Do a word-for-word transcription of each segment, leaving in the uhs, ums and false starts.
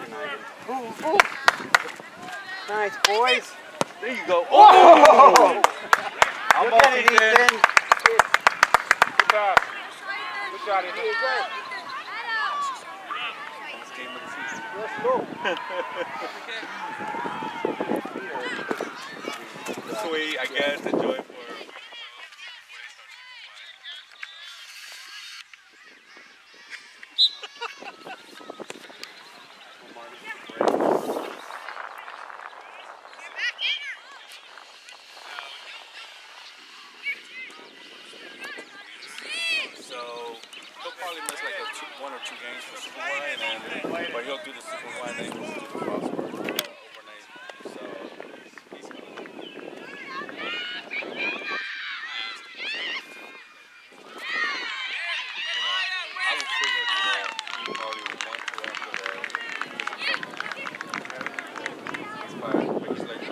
Ooh, ooh. Nice, boys. There you go. Oh! I'm Look at it, Ethan. Good pass. Good shot, Ethan. First game of the season. Let's go. This way, I guess, enjoy for. So he'll probably miss like a two, one or two games for Super Y, and then but he'll do the Super Y, and then he'll do the crossword overnight. So he's gonna. I would figure that he probably would want to after that. That's fine. But he's like,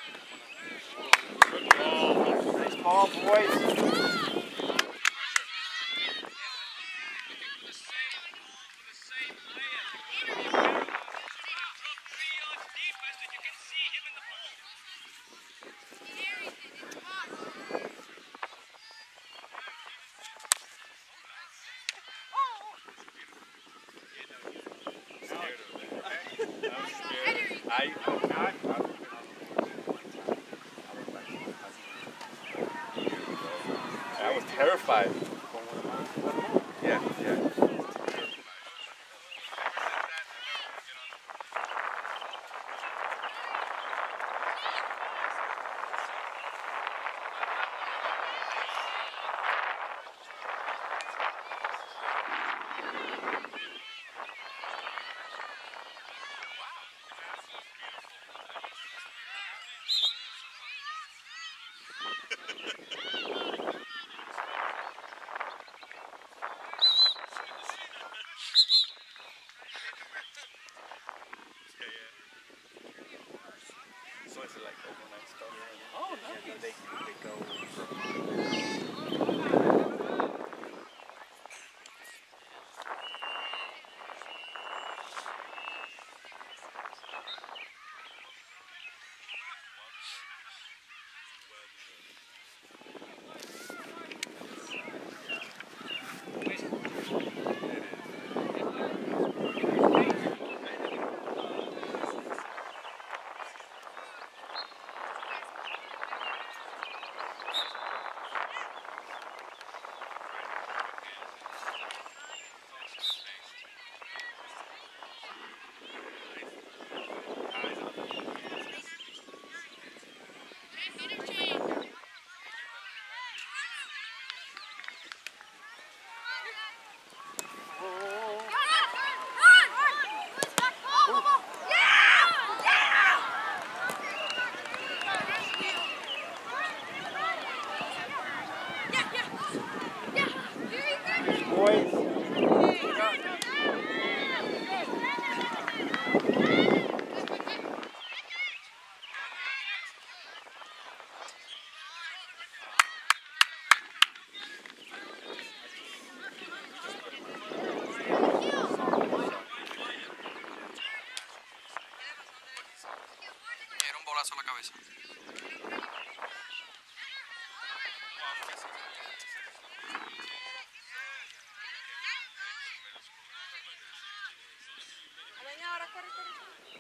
good ball. Nice ball, boys. I, I, I was terrified. Yeah, yeah. So it's like overnight stuff. Oh, nice. Yeah, they, they go Boys. Era un bolazo a la cabeza. Ahora corre, corre.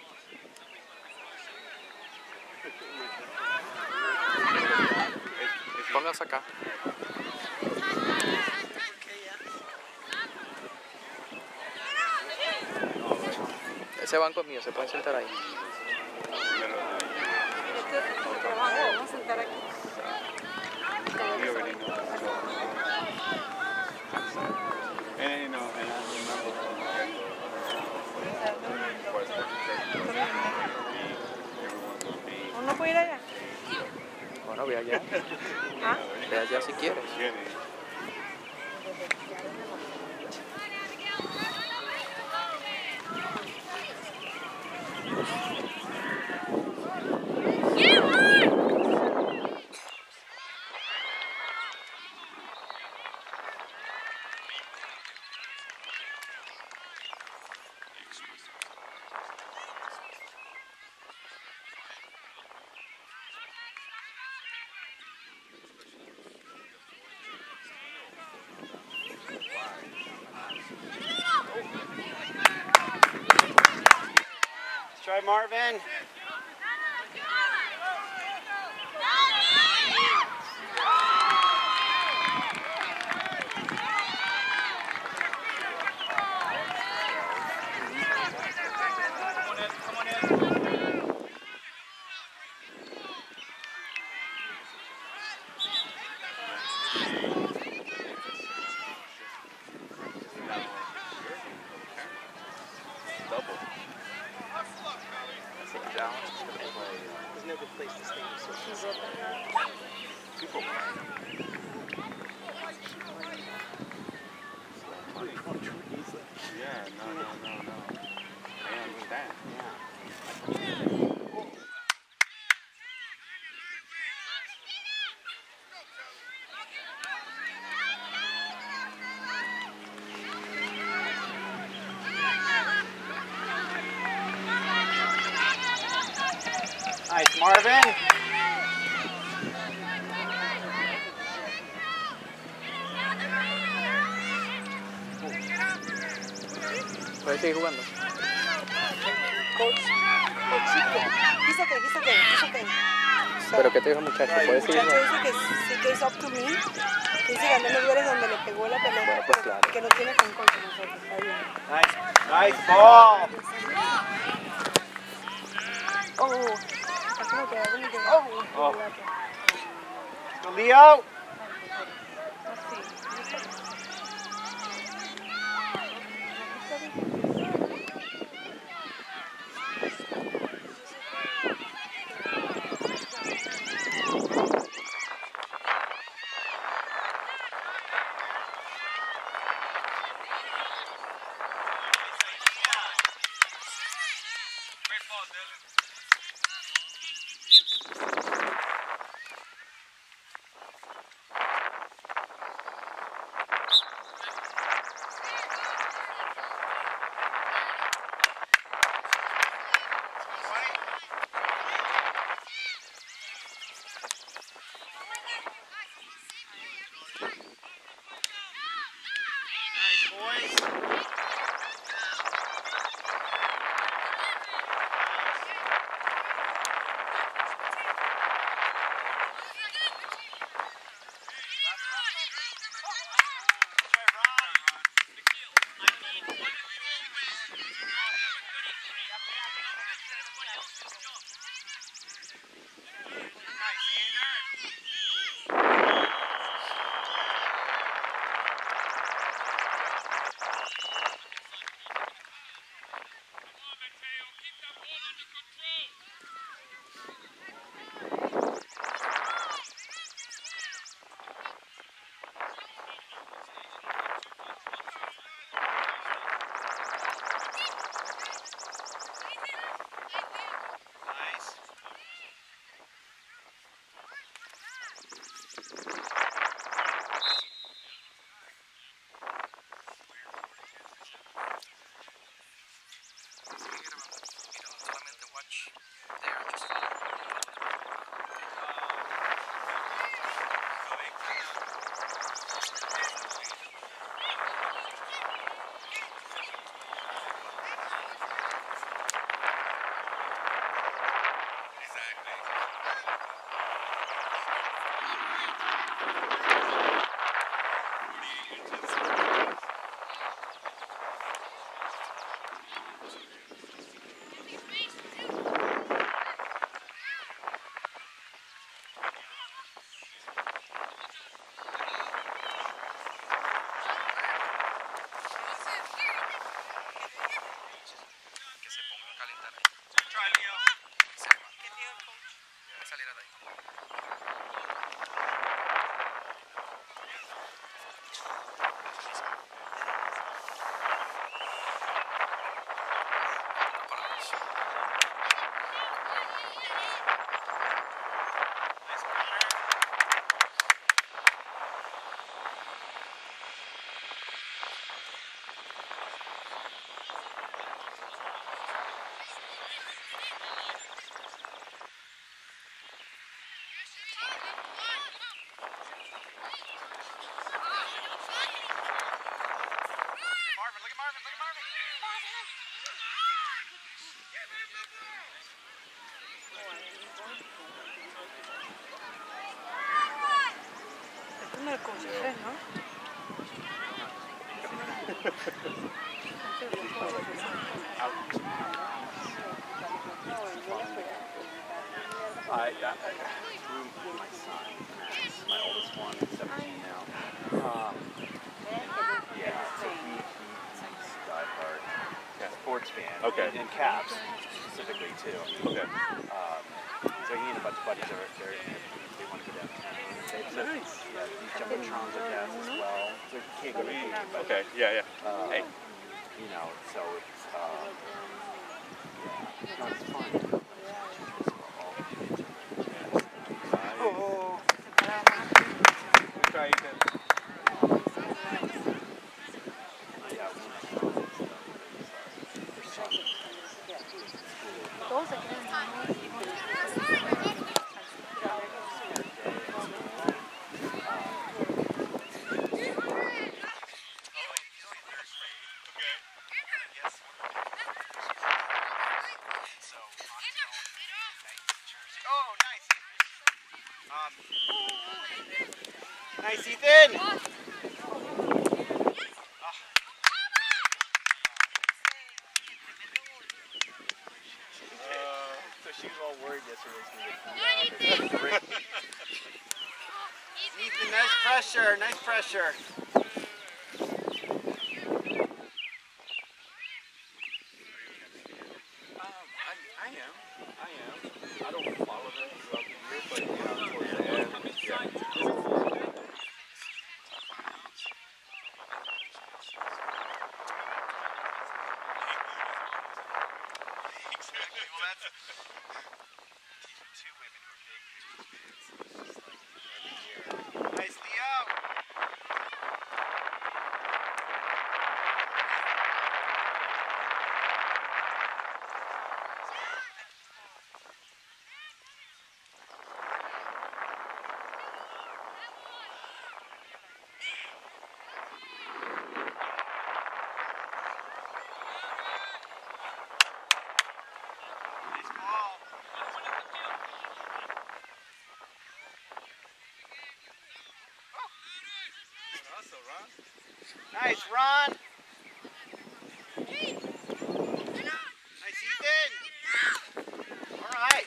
Pónganse acá. Ese banco es mío, se pueden sentar ahí. Vamos a sentar aquí. And you know, and I remember ¿Uno puede ir allá? Bueno, ve allá. ¿Ah? Ve allá si quieres. boy, Marvin. Double. There's no good place to stay. So she's People Yeah, no, no, no, no. I understand. Nice, Marvin. ¿Puedes seguir jugando? Coach. Coachito. He's okay, he's okay, he's okay. So, ¿Pero qué te dijo el muchacho? el ¿Puedes seguir muchacho jugando? dice que sí, que es up to me. Que dice ganó los lugares donde le pegó la pelota. Bueno, pues pero claro. que no tiene con coach nosotros. Está bien. Nice, nice ball. Oh, está como que algo me quedó. Oh. Go, Leo. tres, ¿no? I, I, I grew my son, Max, my oldest one, seventeen now. Um, yeah, so he, he's a diehard sports fan. Okay. And Cavs specifically too. Okay. Um, so he and a bunch of buddies are there. They want to go downtown. They have nice. Yeah, these jumbotrons are down as well. So you can't go to the game, but Okay. Yeah. Yeah. um, Hey. you know, so it's um, yeah, no, it's fun. Oh. Try again. Todos se creen, Oh, nice. Um, nice, Ethan. So she was all worried yesterday. Ethan, nice pressure, nice pressure. I am. I am. I don't follow them throughout the year, but yeah, towards the end, yeah. Exactly. Well, that's two women who are big fans. Every year. Nice, Leo. Nice, Ron. Nice, Ethan. All right.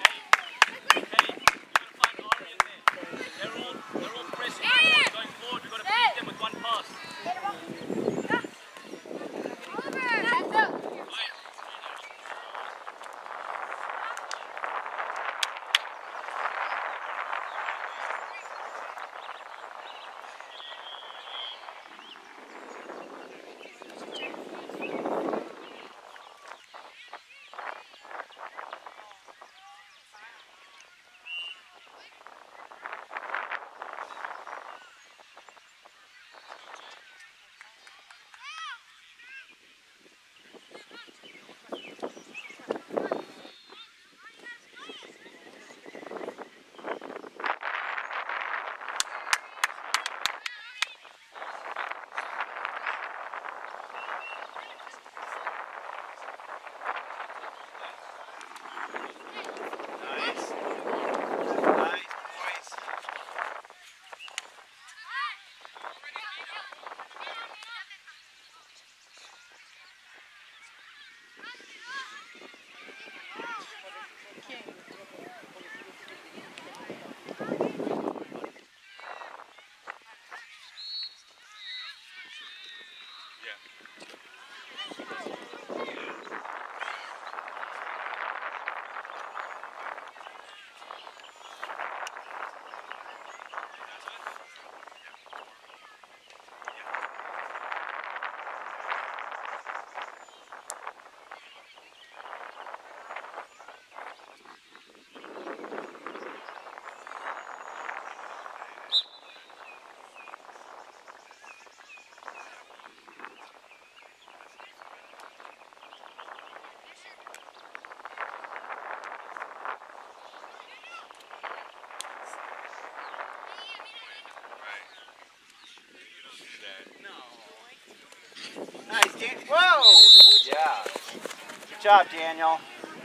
Nice, Dan. Whoa! Yeah. Good job, Daniel.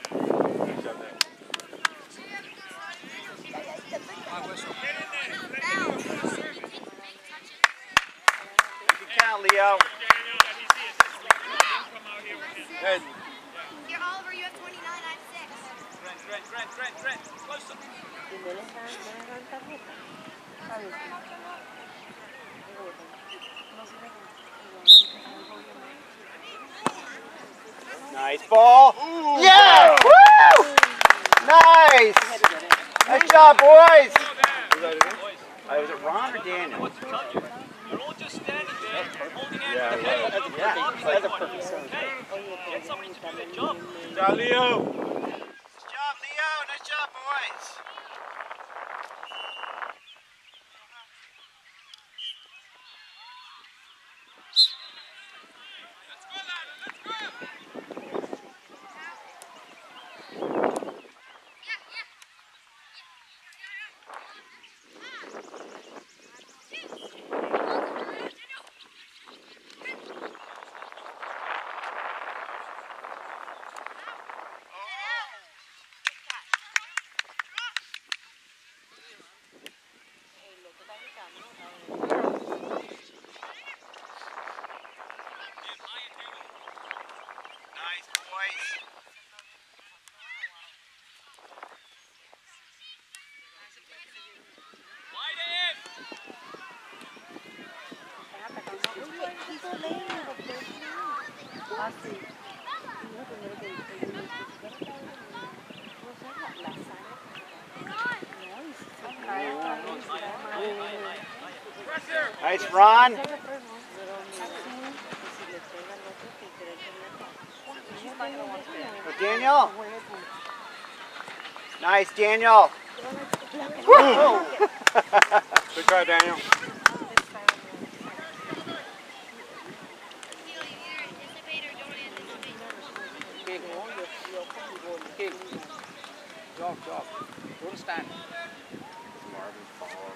Good job there. count, Leo. Good. Here, Oliver, you have twenty-nine, I have six. Grant, Grant, Grant, Grant, Grant. Closer. Y no les dan, no les dan tarjeta. ¿Sabes? Nice ball. Yeah! Woo! Nice! Nice job, boys! Uh, was it Ron or Daniel? You're all just standing there, holding hands. Yeah, Okay? yeah. That's a perfect serve. Okay. Get somebody to do their job. Good job, Leo. Nice job, Leo. Nice job, boys. Nice, boys. Ah, sí. No, primero que el la sangre. No, y si se cae otra vez, Nice, Ron. Daniel. Nice, Daniel. Woo! Good try, Daniel. Jog, jog. Don't stand. Marvin Fall.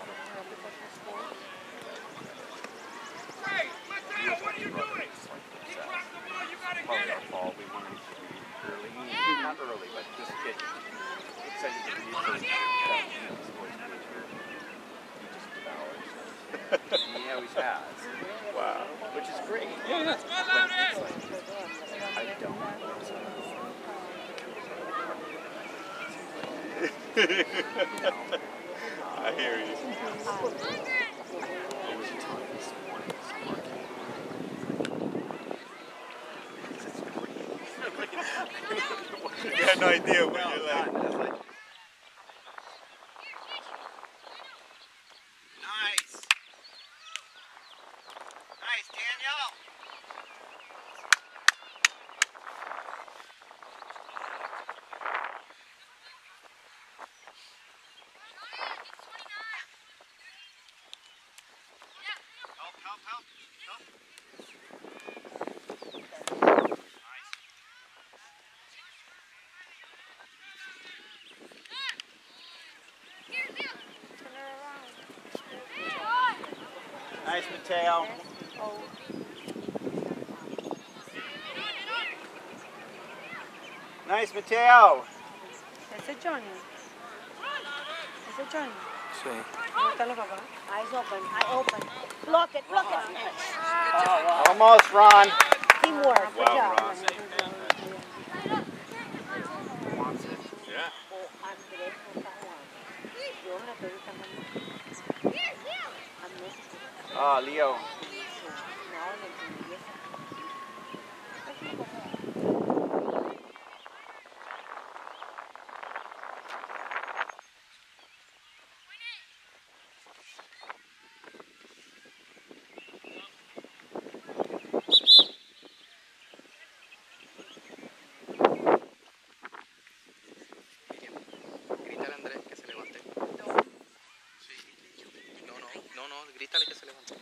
What are you doing? You dropped the ball, you gotta get it. Fall. We wanted to be early. Not early, but just get excited to be first. He always has. Wow. Which is great. Yeah, let's go, Loudon. I don't. I hear you. You had no idea what you're like. Nice. Nice, Daniel. Help, help, help, help. Nice, Mateo. Nice, Mateo. Ese es Johnny. Ese es Johnny. Sí. ¿Dónde están los papás? Eyes open, eye open. Block it, block it. Almost, Ron. Teamwork. Good Wow, job. Ron. Wants it. Yeah. O Andrés no está jugando. Yo me la estoy buscando. Andrés. Ah, Leo. No, no entendí eso. Grítale a Andrés que se levante. Sí. No, no, no, no, grítale que se levante.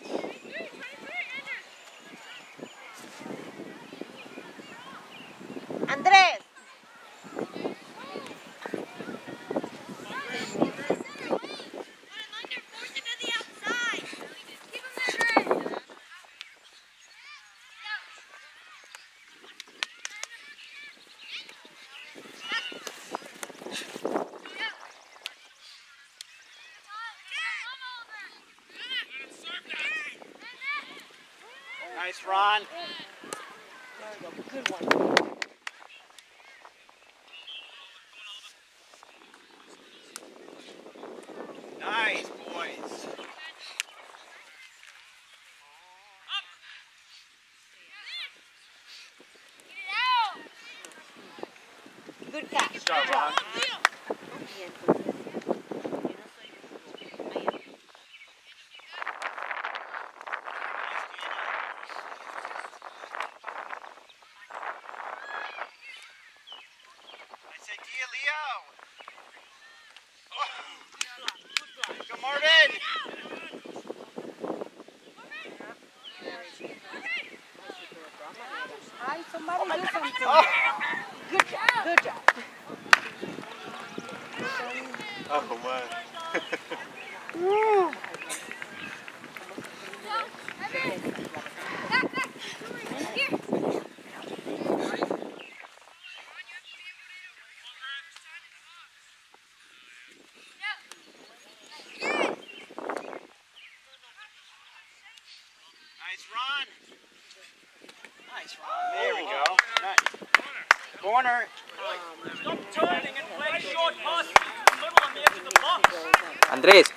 Andrés. Serve that. Ron. There we go. Good one. Nice, boys. Good catch. Good job, Ron. Nice idea, Leo. Oh. Go, Marvin. Hi, somebody do something. Oh. Good job. Good job. Oh, man. Nice run. Nice run. There we go. Nice. Corner. Stop turning and play short passes to the middle and the edge of the box. Andrés.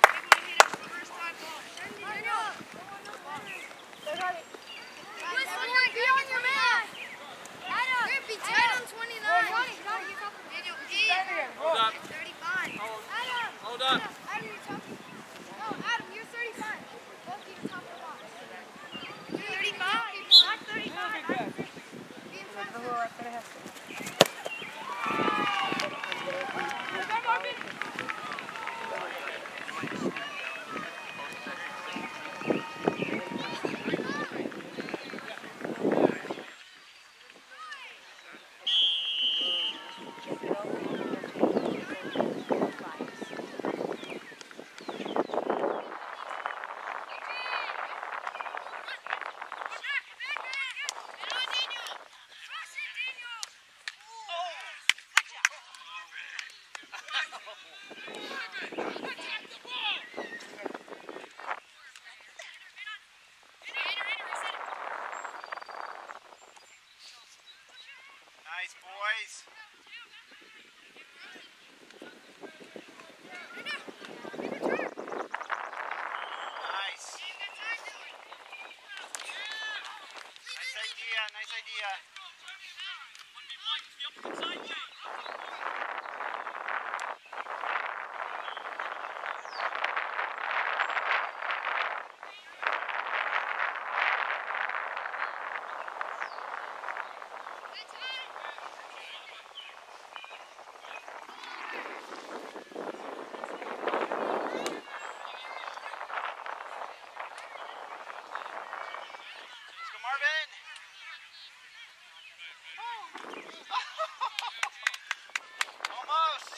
Hold up. Hold up. Nice, boys. Nice. Nice idea, nice idea. Let's go, Marvin. Almost.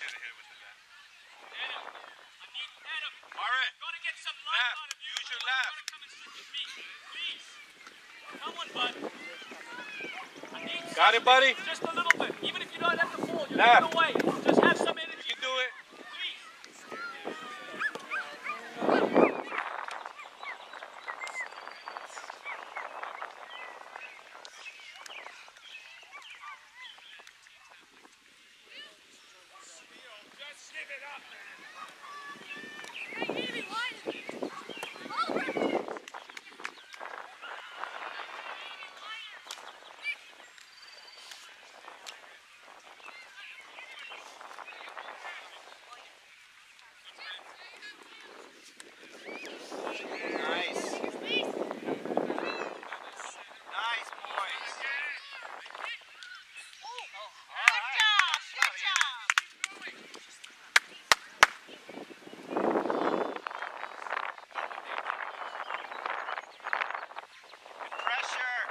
Marvin, Gotta get some life left. out of you. Use your Otherwise, left. you gotta come and sit with me. Please. Come on, bud. I need Got it, buddy? just a little bit. Even if you don't have the ball, you're Left. giving away. Just have some energy. You can do it. Please. Nice. Nice, boys. Pressure.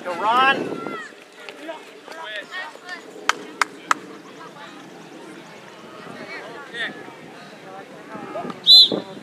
go, Ron. Kick.